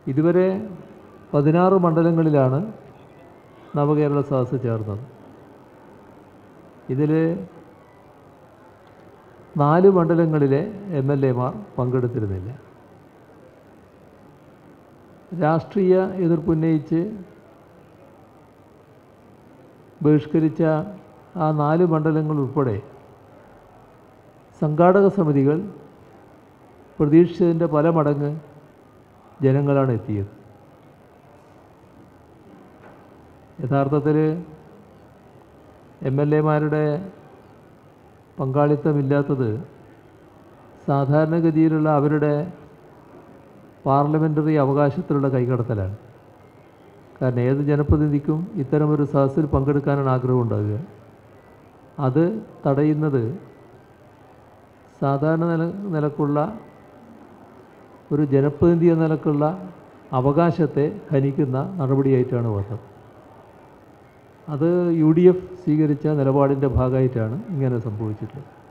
ഇതുവരെ 16 മണ്ഡലങ്ങളിലാണ് നവകേരള സദസ്സ് ചേർന്നത്. ഇതിൽ 4 മണ്ഡലങ്ങളിലെ MLAമാർ പങ്കെടുത്തിരുന്നില്ല. രാഷ്ട്രീയ എതിർപ്പുന്നയിച്ച് ബഹിഷ്കരിച്ച ആ 4 മണ്ഡലങ്ങൾ ഉൾപ്പെടെ സംഘാടക സമിതികൾ പ്രതീക്ഷിച്ചതിൻ്റെ പല മടങ്ങ് ജനങ്ങളാണ് എത്തിയത്. യഥാർത്ഥത്തിൽ MLAമാരുടെ പങ്കാളിത്തമില്ലാത്തത് സാധാരണഗതിയിലുള്ള അവരുടെ പാർലമെൻ്ററി അവകാശത്തിലുള്ള കൈകടത്തലാണ്. കാരണം ഏത് ജനപ്രതിനിധിക്കും ഇത്തരമൊരു സദസ്സിൽ പങ്കെടുക്കാനാണ് ആഗ്രഹം ഉണ്ടാകുക. അത് തടയുന്നത് സാധാരണ നിലക്കുള്ള ഒരു ജനപ്രതിനിധി എന്ന നിലക്കുള്ള അവകാശത്തെ ഹനിക്കുന്ന നടപടിയായിട്ടാണ് വന്നത്. അത് UDF സ്വീകരിച്ച നിലപാടിൻ്റെ ഭാഗമായിട്ടാണ് ഇങ്ങനെ സംഭവിച്ചിട്ടുള്ളത്.